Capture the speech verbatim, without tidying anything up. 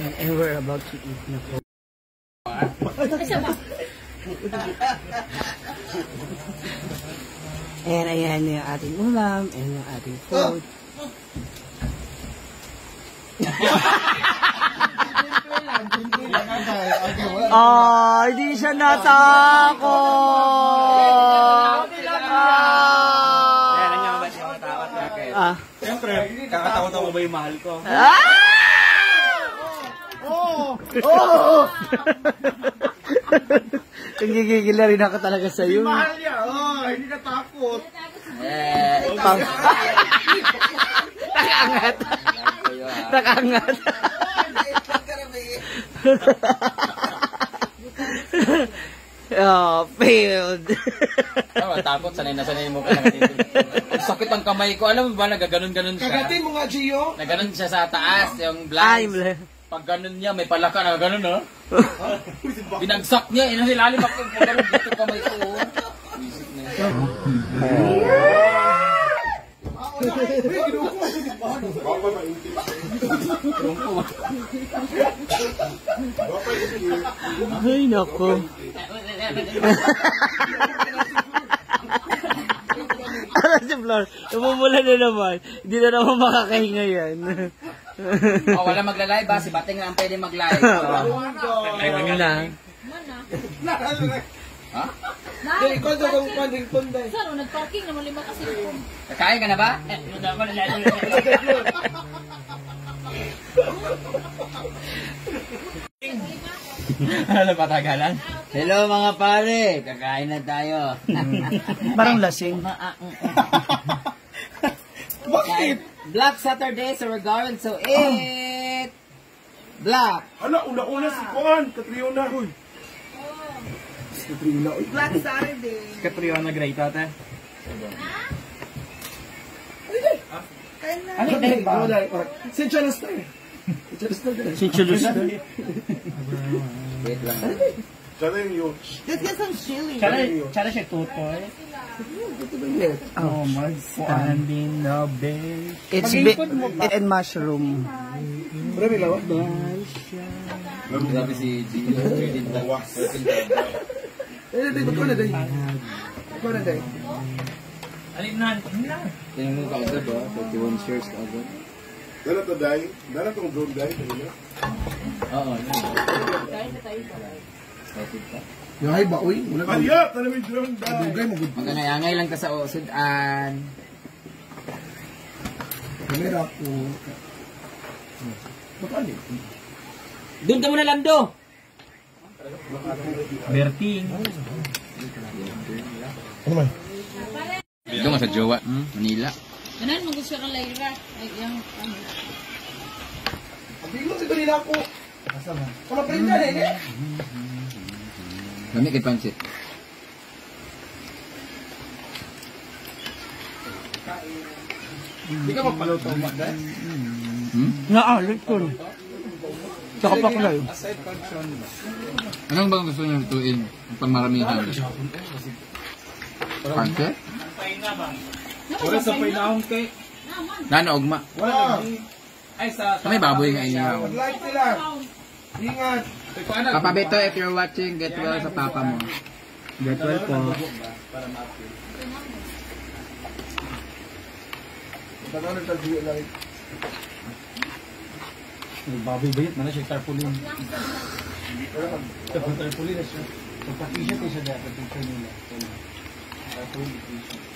And we're about to eat na po. And ayan yung ating ulam and yung ating food. Oh, hindi siya natako. Ah. Siyempre, kakatakot ako ba yung mahal ko? Ah! Oh! Oh! Nagigigil na rin ako talaga sa iyo. Mahal niya, oh, hindi natakot. Eh, pang... Nakaangat. Nakaangat. Oh, failed. Oh, takot, sanay na sanay mo ka na dito. Sakit ang kamay ko. Alam mo ba, nagaganon-ganon siya. Kagatin mo nga, Gio. Naganon siya sa taas, yung Ay, blinds. Pag ganon niya, may palaka na ganon, no? Binagsak niya, inasilalim ako yung pagkaroon dito kamay ko. Isip na yun. Ay, nako. Para si Flor, namumula na naman. Hindi na naman makakahinga yan. Oh, wala magla-live ba? Si Bating lang pwede mag-live. Ayun na. Ha? Dahil ko sa kong panding punday. Sir, nag-parking naman lima kasi po. Kakain ka na ba? Ano patagalan? Hello mga pare, kakain na tayo. Parang lasing. Bakit? Black Saturday, so we're going to eat black. Ala, una-una si Juan, Catriona. Uy. Si Catriona, uy. Black Saturday. Catriona Great, ate. Ano ba? Ano ba? Sinchalas tayo. Sinchalas tayo. Sinchalas tayo. Wait lang. Tsara yung yun. Let's get some chili. Tsara siya tutoy. Oh my standing the bed. It's big and mushroom. Marami lawak ba? Grabe si Gio. Eh, dito ko na dahil. Ko na dahil. Alin na? Tingnan mo ka agad ba? thirty-one shares ka agad. Dala to dahil? Dala tong drone dahil? Oo. Kain na tayo pa. Started pa. Yahay ba, uy? Kaya, talamin drone dahil. Dugay mo, good. Magangay-angay lang ka sa usudan. Kamera ko. Bakali? Doon ka muna, Lando! Berting. Ano man? Doon ka sa Jowa, Manila. Ganan, mag-gusto ka Lyra. Ay, yung... Abilo, ito nila ako. Sama printa na eh. Kami kay Pansit. Hindi ka magpaluto, Magda? Hmm? Naalit ko. Saka pa kulay. Anong bang gusto niyo lutuin? Pang maramihan. Pansit? Wala sa painahon kay. Nano, ugma. Wala. May baboy nga inyo. Mag-like sila. Ingat. Papa Beto, if you're watching, get well sa papa mo. Get well po. Bago nagtagyo lang. Baboy bayit, mana siya tarpaulin. Tarpaulin na siya. Pagka-t-shirt siya dati, pagka nila. Tarpaulin.